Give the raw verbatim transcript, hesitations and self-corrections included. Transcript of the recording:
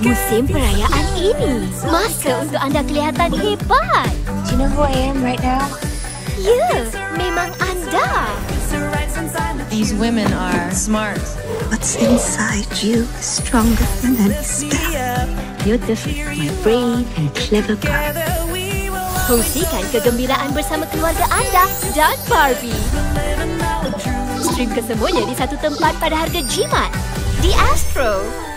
musim perayaan ini. Masa untuk anda kelihatan hebat. Do you know who I am right now? Ya, memang anda. These women are smart. What's inside you is stronger than any spell. You're different, my brave and clever girl. Kongsikan kegembiraan bersama keluarga anda dan Barbie. Stream kesemuanya di satu tempat pada harga jimat. Di Astro.